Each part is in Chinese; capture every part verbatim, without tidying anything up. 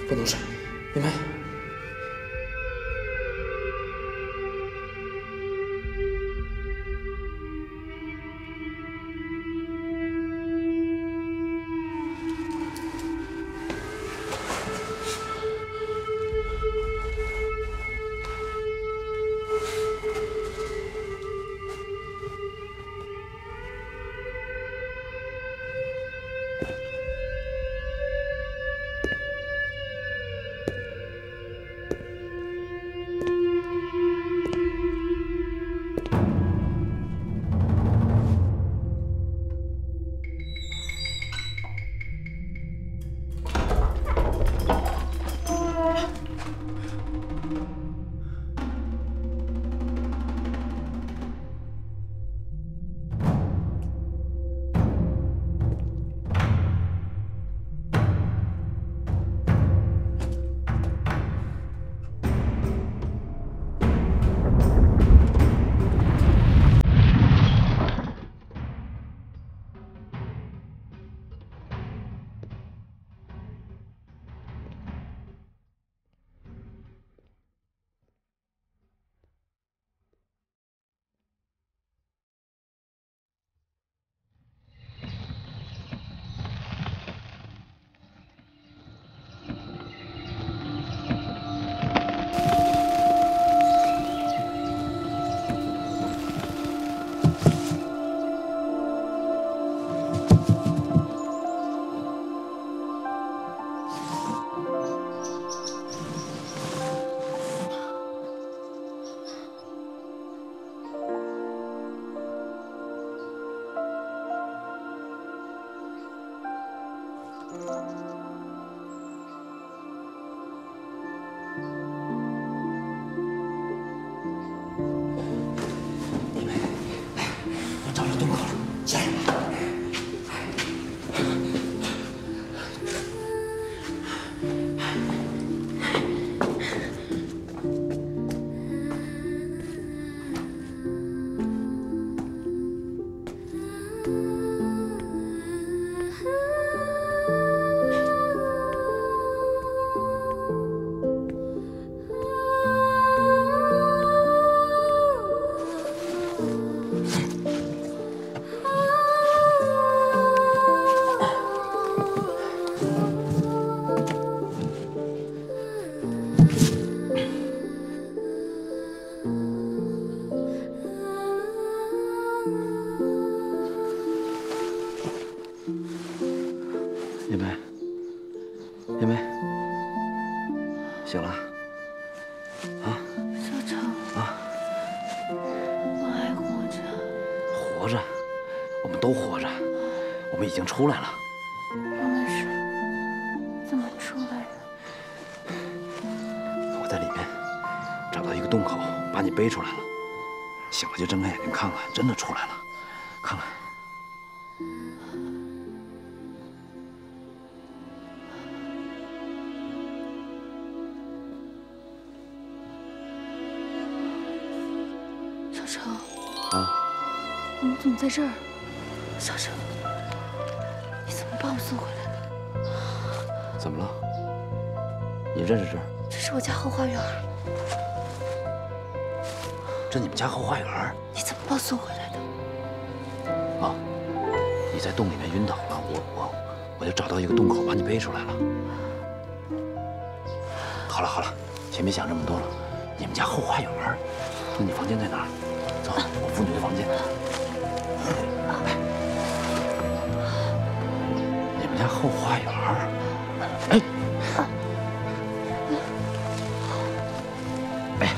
不能睡，你们。 叶梅，叶梅，醒了？啊？ 小程啊？ 我还活着。 活着，我们都活着，我们已经出来了。 那是怎么出来的？ 我在里面找到一个洞口，把你背出来了。醒了就睁开眼睛看看，真的出来了，看看。 小程， 啊， 我们怎么在这儿？小程，你怎么把我送回来的？ 怎么了？你认识这儿？ 这是我家后花园。 这你们家后花园？ 你怎么把我送回来的？ 啊，你在洞里面晕倒了，我我我就找到一个洞口把你背出来了。好了好了，先别想这么多了。你们家后花园？那你房间在哪儿？ 走，我扶你回房间。你们家后花园？哎，哎，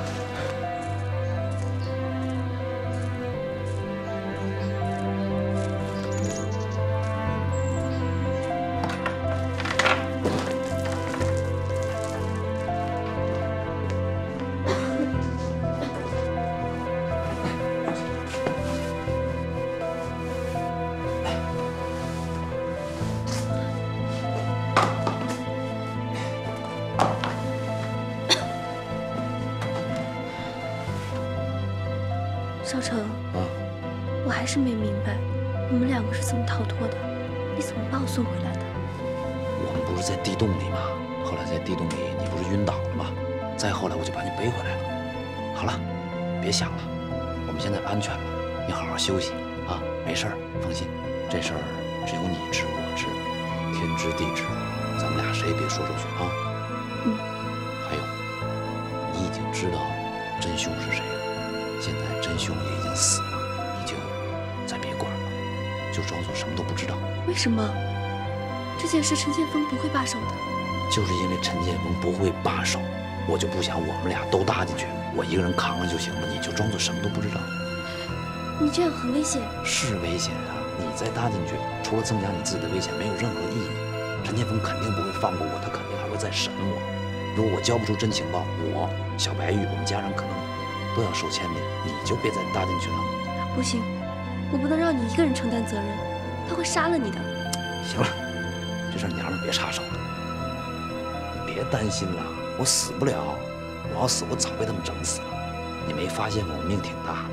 少成， 啊， 我还是没明白，我们两个是怎么逃脱的？你怎么把我送回来的？ 我们不是在地洞里吗？ 后来在地洞里你不是晕倒了吗？再后来我就把你背回来了。好了，别想了，我们现在安全了，你好好休息啊，没事儿，放心。这事儿只有你知我知，天知地知，咱们俩谁也别说出去啊。 嗯。 还有，你已经知道真凶是谁了，现在真凶也已经死了，你就再别管了，就装作什么都不知道。 为什么？这件事陈建锋不会罢手的。 就是因为陈建锋不会罢手，我就不想我们俩都搭进去，我一个人扛着就行了，你就装作什么都不知道。 你这样很危险。是危险啊！你再搭进去，除了增加你自己的危险，没有任何意义。陈建锋肯定不会放过我，他肯定还会再审我。如果我交不出真情报，我小白玉，我们家人可能都要受牵连。你就别再搭进去了。 不行，我不能让你一个人承担责任，他会杀了你的。 行了，这事娘们别插手了。你别担心了，我死不了。我要死，我早被他们整死了。你没发现吗？我命挺大的。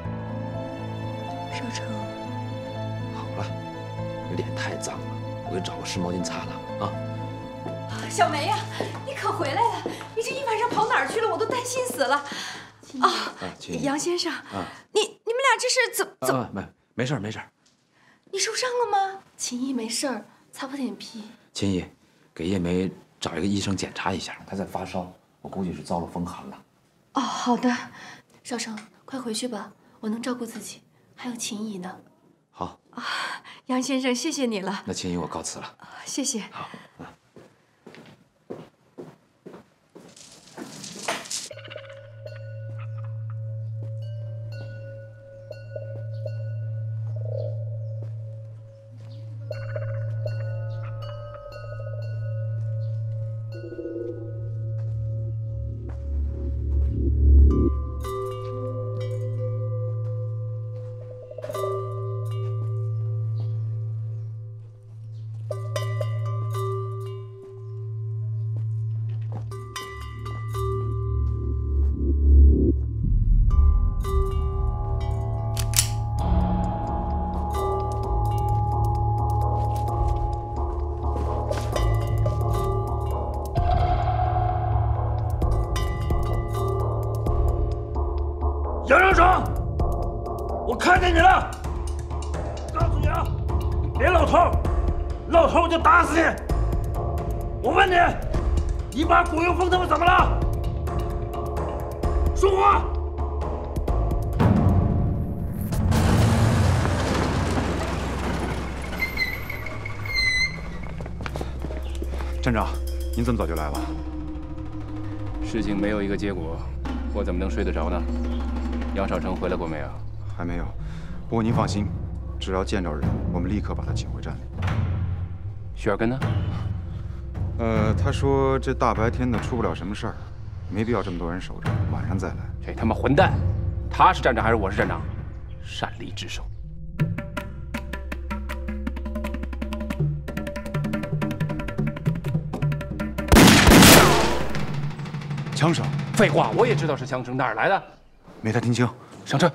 少成， 好了，你脸太脏了，我给找个湿毛巾擦擦啊。 小梅呀，你可回来了！你这一晚上跑哪儿去了？我都担心死了。啊，杨先生，啊，你你们俩这是怎怎么？ 没没事没事。 你受伤了吗？ 秦毅没事儿，擦破点皮。 秦毅，给叶梅找一个医生检查一下，她在发烧，我估计是遭了风寒了。 哦，好的。 少成，快回去吧，我能照顾自己，还有秦毅呢。 好啊，杨先生，谢谢你了。 那秦毅，我告辞了。 谢谢。 好，嗯。 杨少成，我看见你了！告诉你啊，别露头，露头我就打死你！我问你，你把古永峰他们怎么了？说话！ 站长，您这么早就来了？ 事情没有一个结果，我怎么能睡得着呢？杨少成回来过没有？ 还没有。不过您放心，只要见着人，我们立刻把他请回站里。 许尔根呢？ 呃，他说这大白天的出不了什么事儿，没必要这么多人守着，晚上再来。 这他妈混蛋！他是站长还是我是站长？擅离职守。 枪声。 废话，我也知道是枪声，哪儿来的？ 没太听清。 上车。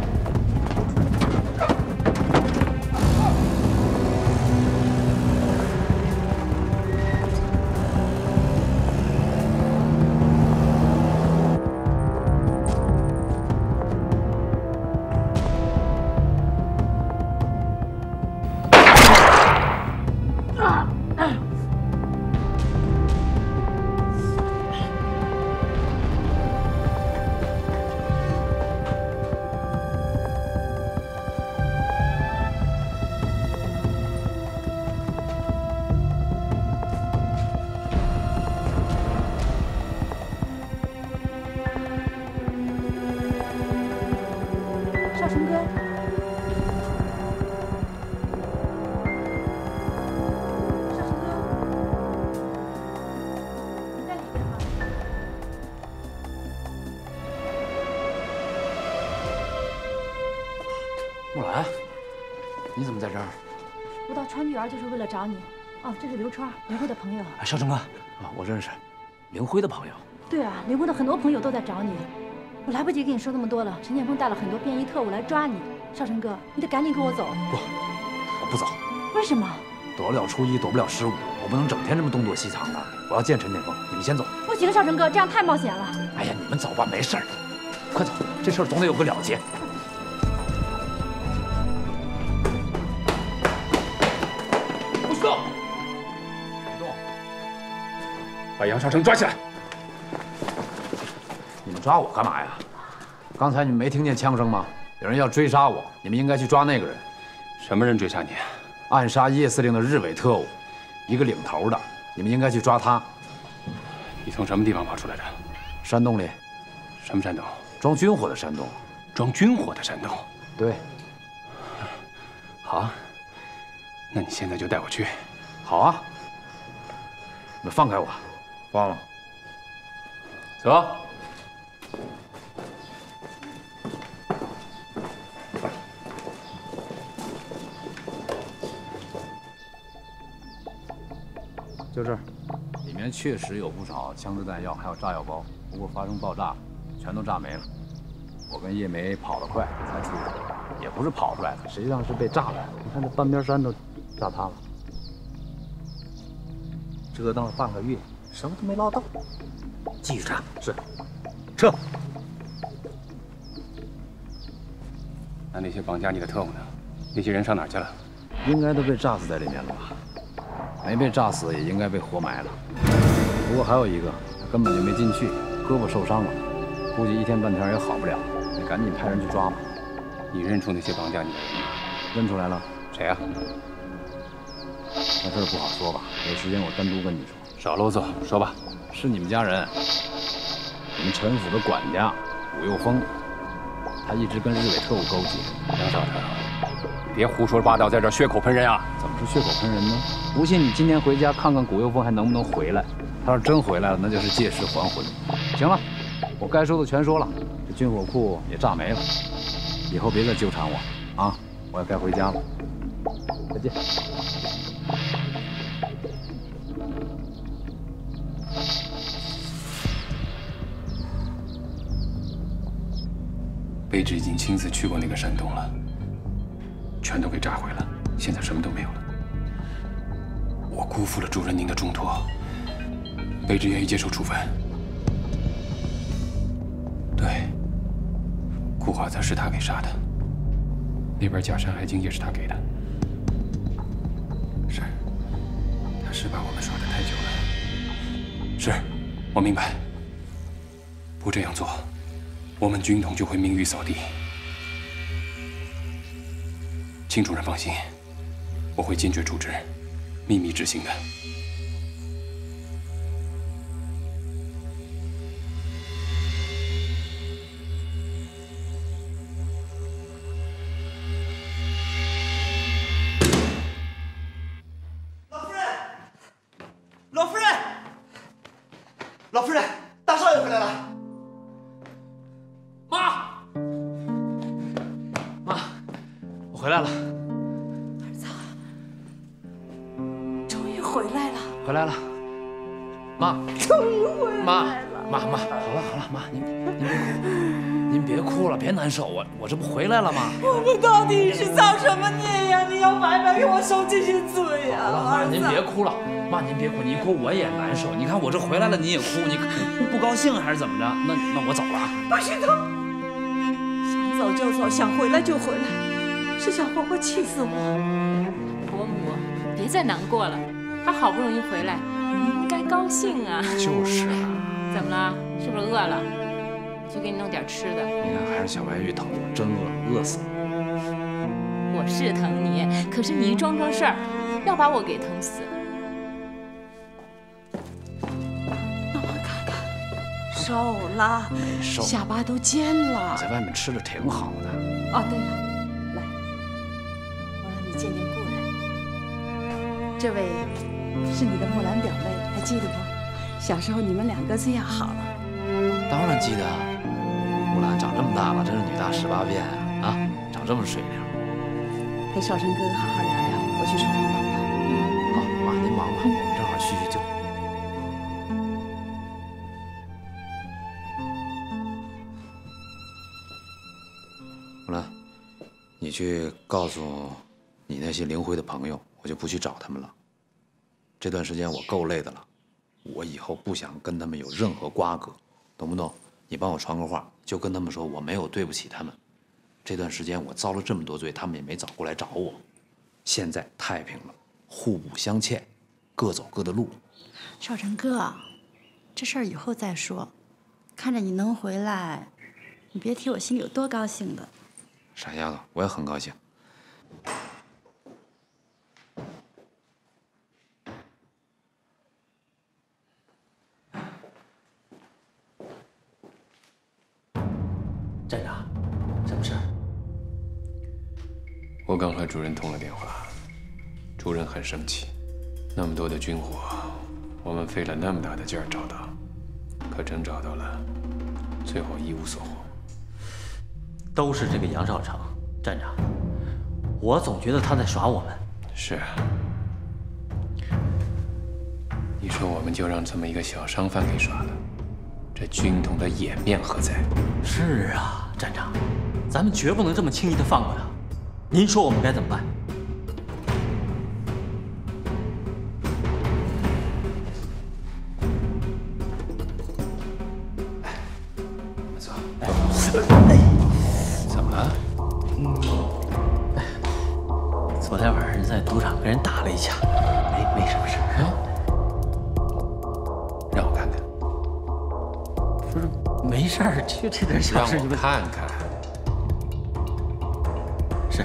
少成哥，少成哥，你在里边吗？ 木兰，你怎么在这儿？ 我到川剧园就是为了找你。哦，这是刘川，林辉的朋友。 哎，少成哥，啊，我认识，林辉的朋友。 对啊，林辉的很多朋友都在找你。我来不及跟你说那么多了。陈建锋带了很多便衣特务来抓你，少成哥，你得赶紧跟我走。 不，我不走。 为什么？ 躲不了初一，躲不了十五，我我不能整天这么东躲西藏的。我要见陈建峰，你们先走。 不行，少成哥，这样太冒险了。 哎呀，你们走吧，没事儿，快走，这事儿总得有个了结。不许动！别动！ 把杨少成抓起来！ 你们抓我干嘛呀？刚才你们没听见枪声吗？有人要追杀我，你们应该去抓那个人。 什么人追杀你？ 暗杀叶司令的日伪特务，一个领头的，你们应该去抓他。 你从什么地方跑出来的？ 山洞里。 什么山洞？ 装军火的山洞。 装军火的山洞？ 对。 好啊，那你现在就带我去。 好啊。你们放开我。 放了。 走。就这儿，里面确实有不少枪支弹药，还有炸药包，不过发生爆炸了，全都炸没了。我跟叶梅跑得快，才出去，也不是跑出来的，实际上是被炸来的。你看这半边山都炸塌了，折腾了半个月，什么都没捞到。继续炸，是，撤。 那那些绑架你的特务呢？那些人上哪儿去了？ 应该都被炸死在里面了吧？没被炸死，也应该被活埋了。不过还有一个，他根本就没进去，胳膊受伤了，估计一天半天也好不了。你赶紧派人去抓吧。 你认出那些绑架你的人吗？ 认出来了。 谁啊？ 这事儿不好说吧，有时间我单独跟你说。 少啰嗦，说吧。 是你们家人，你们陈府的管家武又峰，他一直跟日伪特务勾结。 杨少成，别胡说八道，在这儿血口喷人啊！ 怎么是血口喷人呢？不信你今天回家看看古又峰还能不能回来。他要真回来了，那就是借尸还魂。行了，我该说的全说了，这军火库也炸没了，以后别再纠缠我啊！我也该回家了，再见。 卑职已经亲自去过那个山洞了，全都给炸毁了，现在什么都没有了。我辜负了主人您的重托，卑职愿意接受处分。对，顾华才是他给杀的，那边假山海经也是他给的。是，他是把我们耍得太久了。是，我明白。不这样做，我们军统就会名誉扫地。请主任放心，我会坚决处置，秘密执行的。 老夫人，老夫人，老夫人，大少爷回来了。 妈，妈，我回来了。 儿子，终于回来了。 回来了，妈， 终于回来了。 妈，妈妈，好了好了，妈，您您别哭，您别哭了，别难受，我我这不回来了吗？ 我们到底是造什么孽呀？你要白白给我受这些罪呀！ 好了，妈，您别哭了，妈，您别哭，你一哭我也难受。你看我这回来了，你也哭，你不高兴还是怎么着？那那我走了。 不许走！想走就走，想回来就回来，是想活活气死我！ 伯母，别再难过了，他好不容易回来，你应该高兴啊。 就是啊。 怎么了？是不是饿了？我去给你弄点吃的。 你看还是小白玉疼我，真饿，饿死了。 我是疼你，可是你一装装事儿，要把我给疼死。 让我看看，瘦了， 没瘦， 下巴都尖了。 你在外面吃的挺好的。 哦，对了，来，我让你见见顾然。这位是你的木兰表妹，还记得不？小时候你们两个这样好了。 当然记得，木兰长这么大了，真是女大十八变啊！啊，长这么水灵。 陪少成哥哥好好聊聊，我去厨房帮忙。 好，妈您忙吧，我们正好叙叙旧。木兰，你去告诉你那些灵辉的朋友，我就不去找他们了。 这段时间我够累的了，我以后不想跟他们有任何瓜葛，懂不懂？你帮我传个话，就跟他们说我没有对不起他们。这段时间我遭了这么多罪，他们也没早过来找我。现在太平了，互不相欠，各走各的路。 少成哥，这事儿以后再说。看着你能回来，你别提我心里有多高兴的。 傻丫头，我也很高兴。 站长，什么事儿？ 我刚和主任通了电话，主任很生气。那么多的军火，我们费了那么大的劲儿找到，可真找到了，最后一无所获。 都是这个杨少成，站长，我总觉得他在耍我们。 是啊，你说我们就让这么一个小商贩给耍了，这军统的颜面何在？ 是啊，站长，咱们绝不能这么轻易的放过他。您说我们该怎么办？ 走，怎么了？ 昨天晚上在赌场跟人打了一架，没没什么事儿。 让我看看。 不是，没事儿，就这点小事， 让我看看。 是。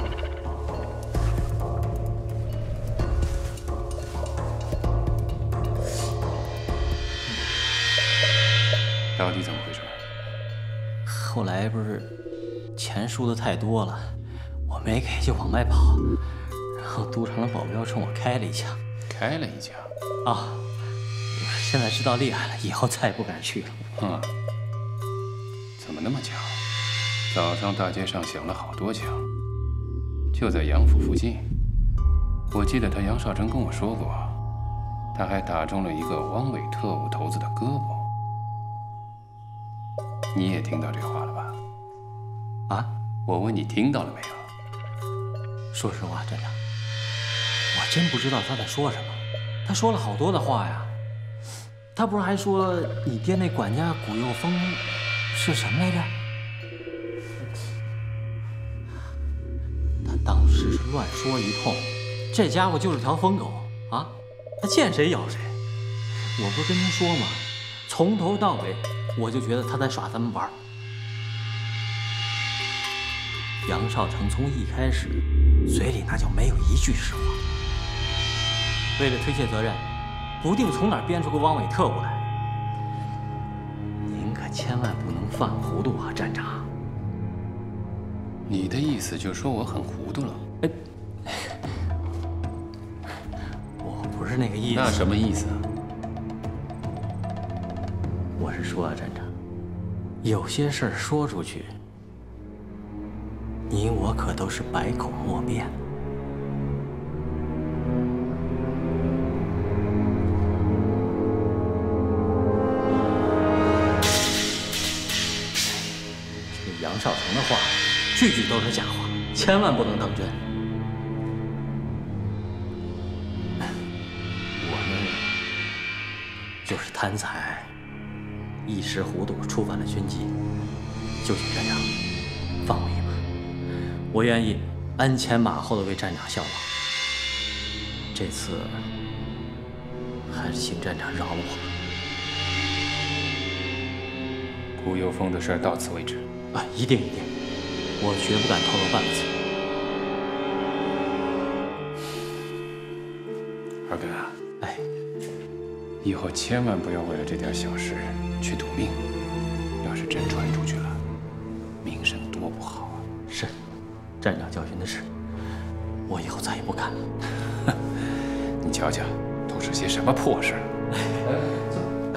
到底怎么回事？ 后来不是钱输的太多了，我没给就往外跑，然后赌场的保镖冲我开了一枪。 开了一枪？ 啊！现在知道厉害了，以后再也不敢去了。 嗯，怎么那么巧？早上大街上响了好多枪，就在杨府附近。我记得他杨少成跟我说过，他还打中了一个汪伪特务头子的胳膊。你也听到这话了吧？ 啊？ 我问你听到了没有？ 说实话，站长，我真不知道他在说什么。他说了好多的话呀。他不是还说你爹那管家古又峰是什么来着？他当时是乱说一通，这家伙就是条疯狗啊！他见谁咬谁。我不是跟您说吗？从头到尾，我就觉得他在耍咱们玩。杨少成从一开始嘴里那就没有一句实话。为了推卸责任，不定从哪儿编出个汪伪特务来。您可千万不能犯糊涂啊，站长！ 你的意思就是说我很糊涂了？ 哎，我不是那个意思。 那什么意思啊？ 我是说啊，站长，有些事儿说出去，你我可都是百口莫辩。这杨少成的话，句句都是假话，千万不能当真。我呢，就是贪财，一时糊涂触犯了军纪，就请站长放我一马。我愿意鞍前马后的为站长效劳。这次还是请站长饶了我吧。 古有峰的事到此为止。 啊，一定一定，我绝不敢透露半个字。 二哥啊， 哎， 以后千万不要为了这点小事去赌命，要是真传出去了，名声多不好啊！ 是，站长教训的是，我以后再也不敢了。 你瞧瞧，都是些什么破事！ 哎，走，哎。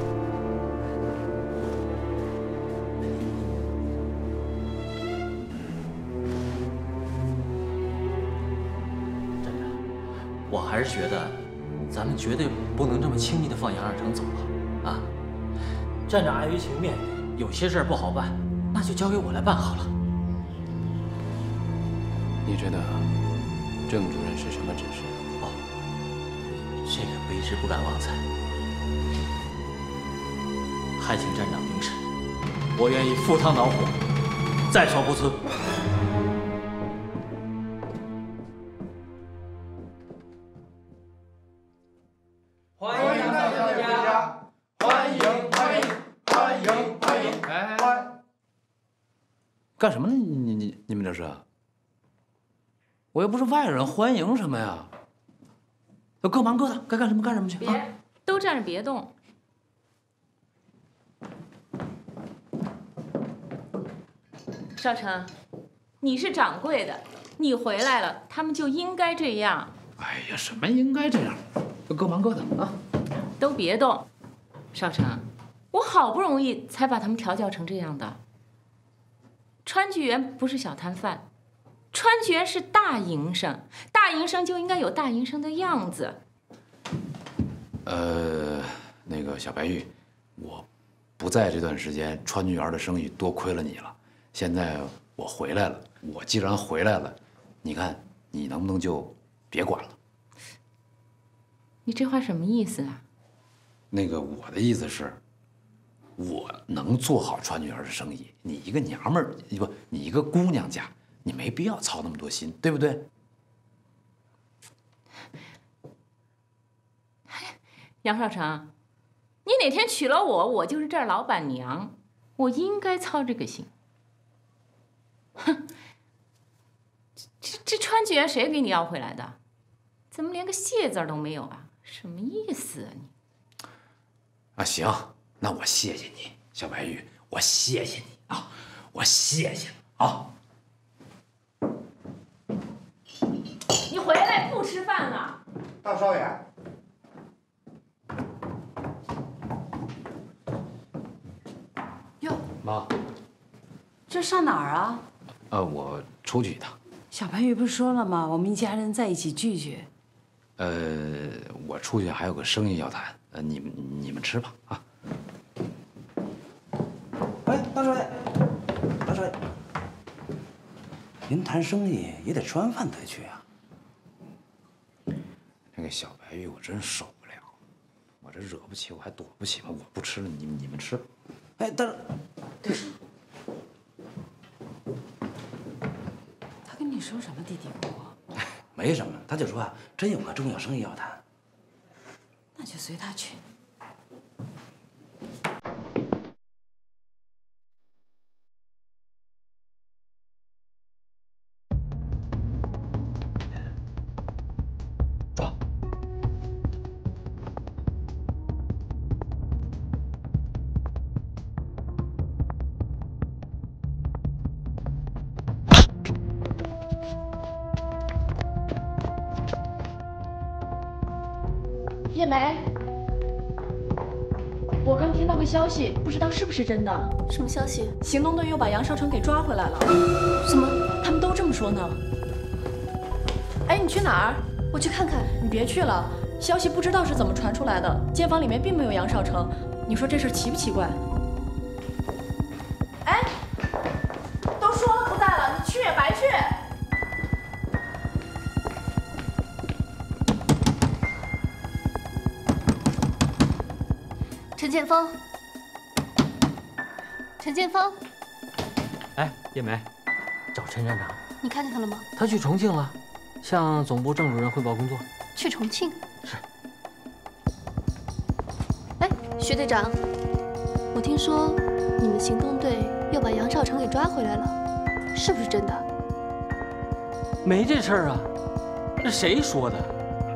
站长，我还是觉得，咱们绝对不能这么轻易的放杨二成走了啊！站长碍于情面，有些事儿不好办，那就交给我来办好了。 你知道郑主任是什么指示？ 哦， 这个卑职不敢妄猜，还请站长明示，我愿意赴汤蹈火，在所不辞。 欢迎大家，欢迎欢迎欢迎欢迎！哎， 干什么呢？你你你你们这是？我又不是外人，欢迎什么呀？各忙各的，该干什么干什么去。 别，啊、都站着别动。少成，你是掌柜的，你回来了，他们就应该这样。 哎呀，什么应该这样？各忙各的啊！ 都别动。少成，我好不容易才把他们调教成这样的。川剧园不是小摊贩。 川剧园是大营生，大营生就应该有大营生的样子。 呃，那个小白玉，我不在这段时间，川剧园的生意多亏了你了。现在我回来了，我既然回来了，你看你能不能就别管了？ 你这话什么意思啊？ 那个我的意思是，我能做好川剧园的生意，你一个娘们儿，不，你一个姑娘家。 你没必要操那么多心，对不对？ 杨少成，你哪天娶了我，我就是这儿老板娘，我应该操这个心。哼，这这川剧园谁给你要回来的？怎么连个谢字都没有啊？什么意思啊你？ 啊，行，那我谢谢你，小白玉，我谢谢你啊，我谢谢你啊。 你回来不吃饭了？ 大少爷， 哟， 妈， 这上哪儿啊？ 呃，我出去一趟。 小白玉不是说了吗？我们一家人在一起聚聚。 呃，我出去还有个生意要谈，呃，你们你们吃吧啊。 哎，大少爷，大少爷，您谈生意也得吃完饭才去啊。 那个小白玉，我真受不了，我这惹不起，我还躲不起吗？我不吃了，你们你们吃。 哎，但是， 他跟你说什么嘀嘀咕咕？ 哎，没什么，他就说啊，真有个重要生意要谈。 那就随他去。 叶梅，我刚听到个消息，不知道是不是真的。 什么消息？ 行动队又把杨少成给抓回来了。 什么？ 他们都这么说呢。哎，你去哪儿？ 我去看看。 你别去了，消息不知道是怎么传出来的，监房里面并没有杨少成。你说这事奇不奇怪？哎，都说了不在了，你去也白去。 陈建峰，陈建峰， 哎，叶梅，找陈站长， 你看见他了吗？ 他去重庆了，向总部郑主任汇报工作。 去重庆？ 是。 哎，徐队长，我听说你们行动队又把杨少成给抓回来了，是不是真的？ 没这事儿啊，那谁说的？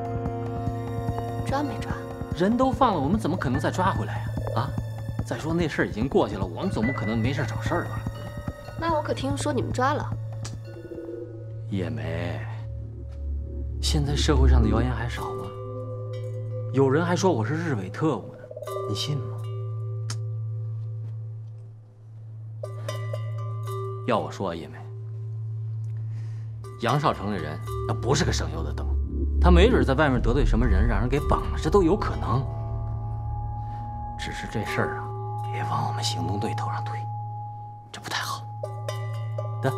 抓没抓？ 人都放了，我们怎么可能再抓回来呀？啊！再说那事儿已经过去了，我们总不可能没事找事儿吧？ 那我可听说你们抓了。 叶梅，现在社会上的谣言还少吗？有人还说我是日伪特务呢，你信吗？要我说啊，叶梅，杨少成这人那不是个省油的灯。 他没准在外面得罪什么人，让人给绑了，这都有可能。只是这事儿啊，别往我们行动队头上推，这不太好。得。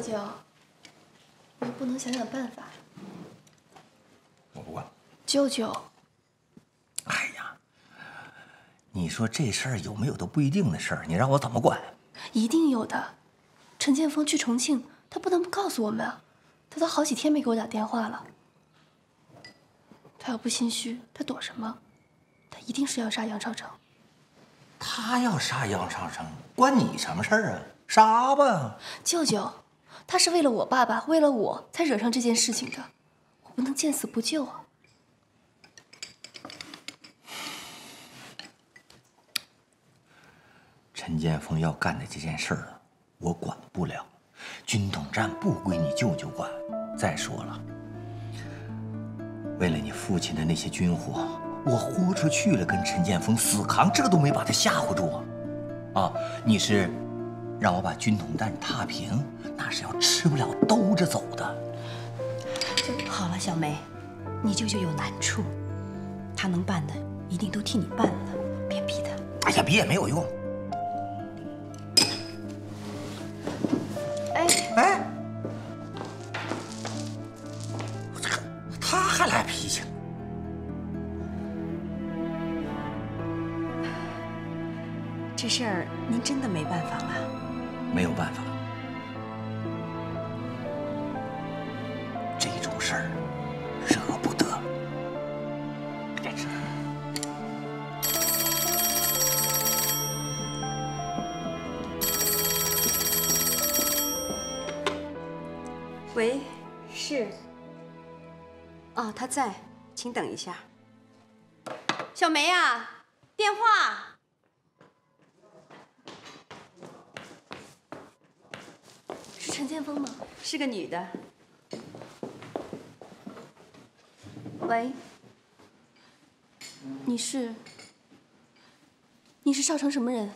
舅，你不能想想办法？ 我不管。 舅舅， 哎呀，你说这事儿有没有都不一定的事儿，你让我怎么管？ 一定有的。陈建峰去重庆，他不能不告诉我们啊！他都好几天没给我打电话了。他要不心虚，他躲什么？他一定是要杀杨少成。 他要杀杨少成，关你什么事儿啊？杀吧！ 舅舅，他是为了我爸爸，为了我才惹上这件事情的，我不能见死不救啊！ 陈建峰要干的这件事儿，我管不了。军统站不归你舅舅管。再说了，为了你父亲的那些军火，我豁出去了，跟陈建峰死扛，这都没把他吓唬住啊！啊，你是让我把军统站踏平，那是要吃不了兜着走的。 好了，小梅，你舅舅有难处，他能办的一定都替你办了，别逼他。 哎呀，逼也没有用。 哎哎，他还来脾气。 这事儿您真的没办法了？ 没有办法，这种事儿惹不得。别吃。 喂，是。哦，他在，请等一下。小梅啊，电话。 是陈建峰吗？ 是个女的。 喂，你是？你是少成什么人？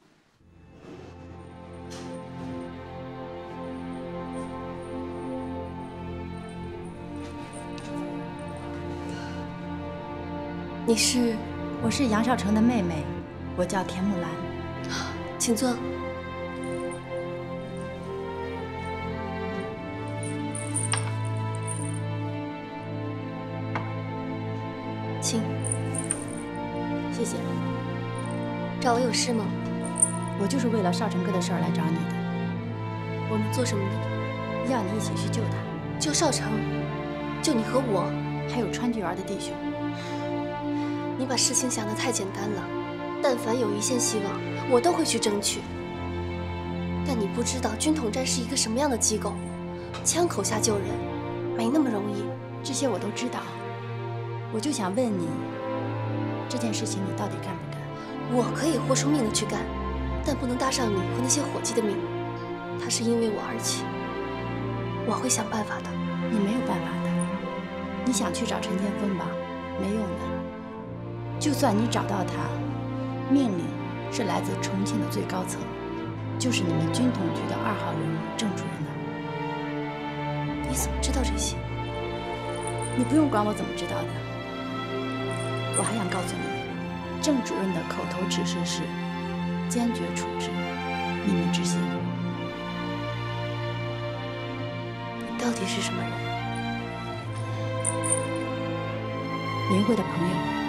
你是？ 我是杨少成的妹妹，我叫田木兰。 请坐。请。 谢谢。 找我有事吗？ 我就是为了少成哥的事儿来找你的。 我能做什么呢？ 要你一起去救他， 救少成，救你和我， 还有川剧园的弟兄。 你把事情想得太简单了，但凡有一线希望，我都会去争取。但你不知道军统站是一个什么样的机构，枪口下救人，没那么容易。 这些我都知道，我就想问你，这件事情你到底干不干？ 我可以豁出命的去干，但不能搭上你和那些伙计的命。他是因为我而起，我会想办法的。 你没有办法的，你想去找陈建峰吧，没用的。就算你找到他，命令是来自重庆的最高层，就是你们军统局的二号人物郑主任那儿。 你怎么知道这些？ 你不用管我怎么知道的。我还想告诉你，郑主任的口头指示是坚决处置，秘密执行。 你到底是什么人？ 林慧的朋友。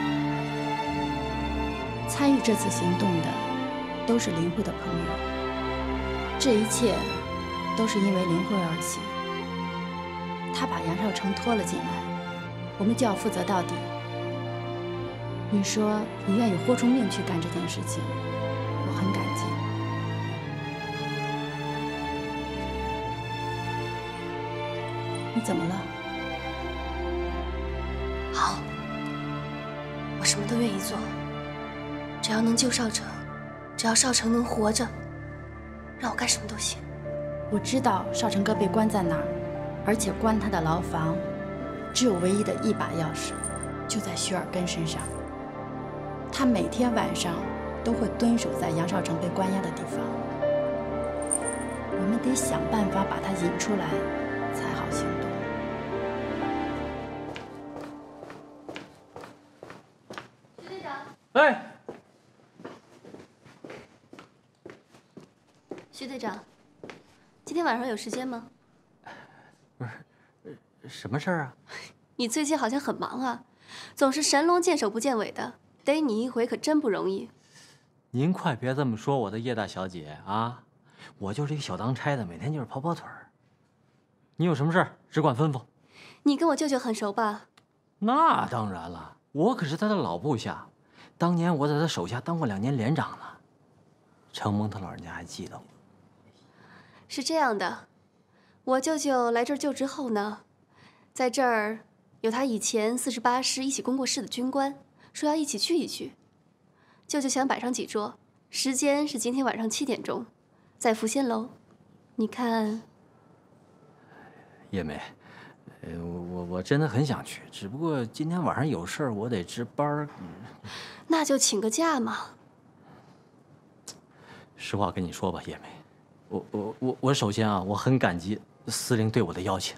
参与这次行动的都是林慧的朋友，这一切都是因为林慧而起。她把杨少成拖了进来，我们就要负责到底。你说你愿意豁出命去干这件事情，我很感激。你怎么了？ 好，我什么都愿意做。只要能救少成，只要少成能活着，让我干什么都行。 我知道少成哥被关在哪儿，而且关他的牢房只有唯一的一把钥匙，就在徐尔根身上。他每天晚上都会蹲守在杨少成被关押的地方。我们得想办法把他引出来，才好行动。 徐队长。 哎。 徐队长， 今天晚上有时间吗？ 不是，什么事儿啊？ 你最近好像很忙啊，总是神龙见首不见尾的，逮你一回可真不容易。 您快别这么说我的叶大小姐啊！我就是一个小当差的，每天就是跑跑腿儿。你有什么事儿，只管吩咐。 你跟我舅舅很熟吧？ 那当然了，我可是他的老部下，当年我在他手下当过两年连长呢。承蒙他老人家还记得我。 是这样的，我舅舅来这儿就职后呢，在这儿有他以前四十八师一起攻过事的军官，说要一起聚一聚。舅舅想摆上几桌，时间是今天晚上七点钟，在福仙楼。你看， 叶梅，呃，我我我真的很想去，只不过今天晚上有事儿，我得值班。 那就请个假嘛。 实话跟你说吧，叶梅，我我我我首先啊，我很感激司令对我的邀请，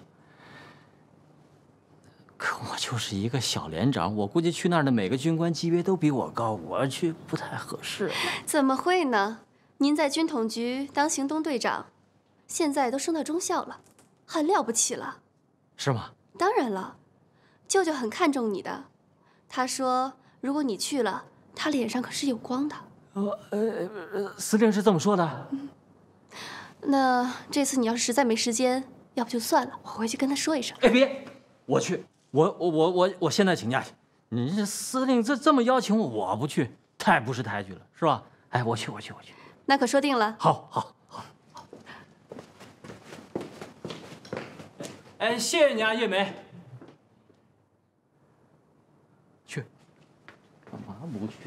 可我就是一个小连长，我估计去那儿的每个军官级别都比我高，我去不太合适。 怎么会呢？您在军统局当行动队长，现在都升到中校了，很了不起了。 是吗？ 当然了，舅舅很看重你的，他说如果你去了，他脸上可是有光的。 呃呃，司令是这么说的。 嗯，那这次你要是实在没时间，要不就算了，我回去跟他说一声。 哎，别，我去，我我我我我现在请假去。你这司令这这么邀请我，我不去，太不识抬举了，是吧？哎，我去，我去，我去。 那可说定了。 好，好，好，好。哎，谢谢你啊，月梅。去，干嘛不去？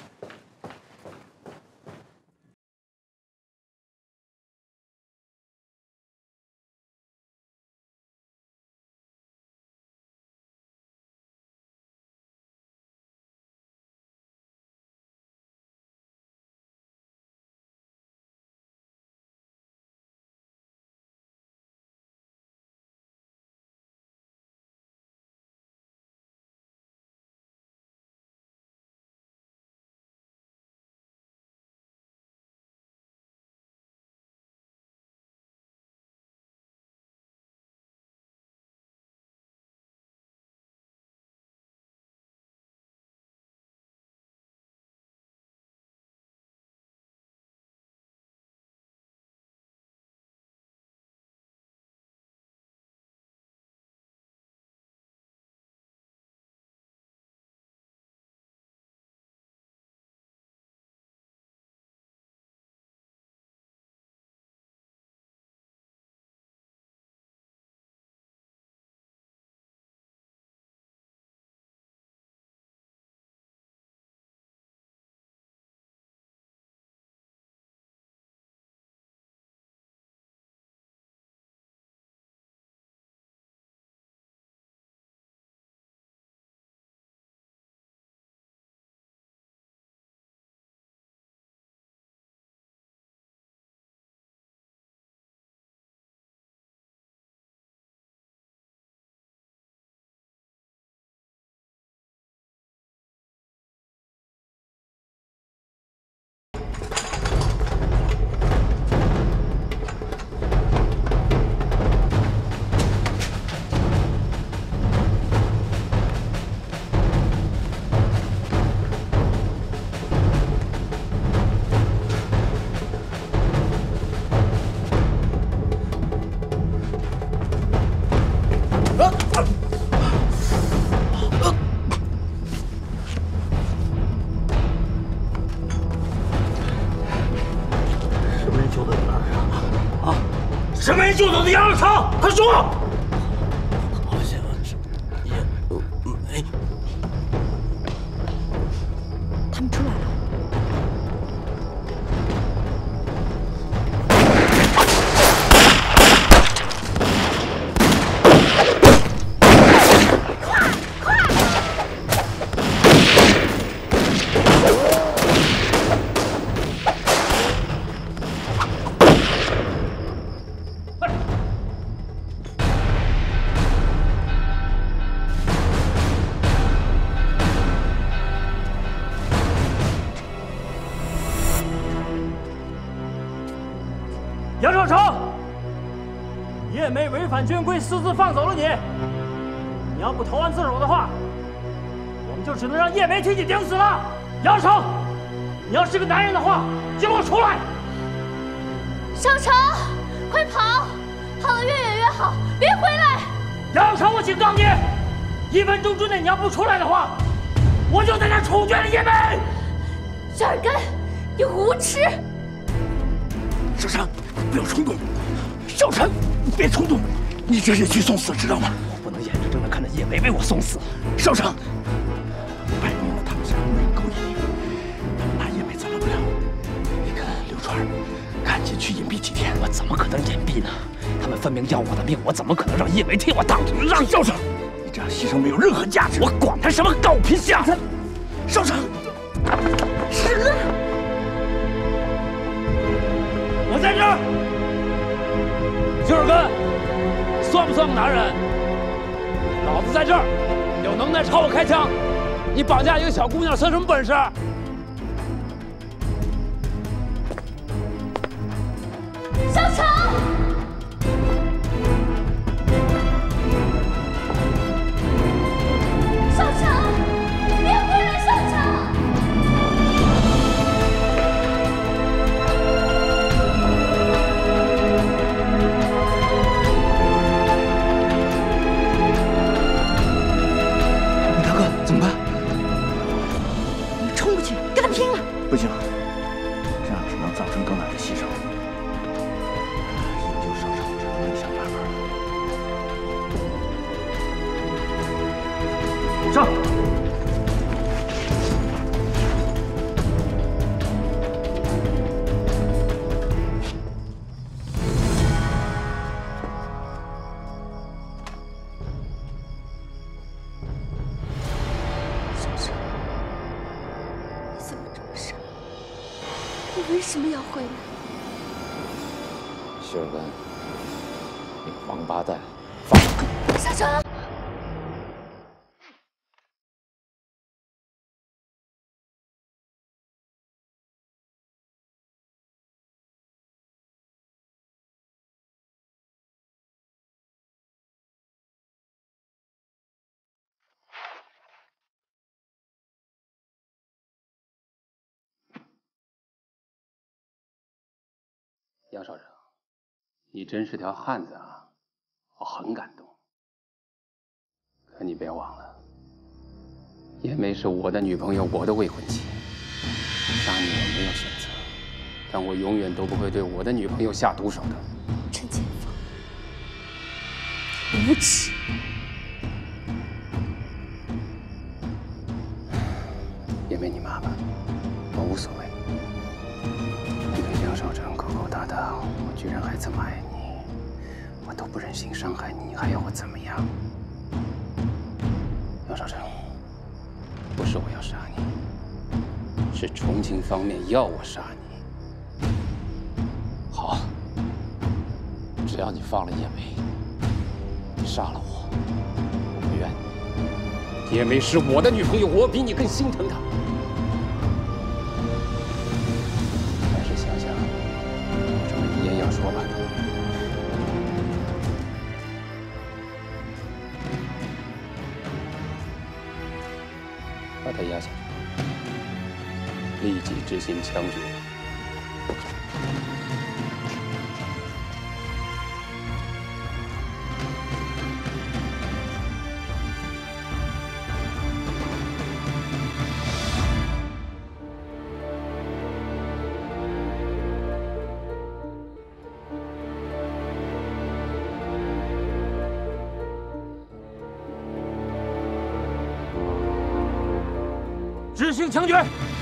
什么人救走的杨二超？快说！ 好像是也没。 他们出来了。 杨少成， 叶梅违反军规，私自放走了你。你要不投案自首的话，我们就只能让叶梅替你顶死了。杨成，你要是个男人的话，就给我出来！ 少成，快跑，跑得越远越好，别回来！ 杨成，我警告你，一分钟之内你要不出来的话，我就在这处决了叶梅。 小二根，你无耻！ 少成，不要冲动。少成，别冲动，你这是去送死，知道吗？我不能眼睁睁地看着叶梅为我送死。少成，摆明了他们想用人勾引你，他们拿叶梅怎么不了？你跟刘川赶紧去隐蔽几天。我怎么可能隐蔽呢？他们分明要我的命，我怎么可能让叶梅替我挡住？让少成，你这样牺牲没有任何价值。我管他什么狗皮下子！少成，是了，我在这儿。徐尔根，算不算个男人？老子在这儿，有能耐朝我开枪！你绑架一个小姑娘算什么本事？ 小成，小成，别回来，小成！ 怎么办？ 你冲过去跟他拼了！ 不行，这样只能造成更大的牺牲。营救少成，只能你想办法了。上！ 为什么要回来？ 徐尔根，你个王八蛋！ 少成， 杨少成，你真是条汉子啊！我很感动。可你别忘了，叶梅是我的女朋友，我的未婚妻。杀你我没有选择，但我永远都不会对我的女朋友下毒手的。 陈建锋，无耻！ 叶梅，你骂吧，我无所谓。你跟杨少成勾勾搭搭，我居然还这么爱你，我都不忍心伤害你，还要我怎么样？杨少成，不是我要杀你，是重庆方面要我杀你。 好，只要你放了叶梅，你杀了我，我不怨你。 叶梅是我的女朋友，我比你更心疼她。还是想想有什么遗言要说吧。把他压下去，立即执行枪决。 执行枪决。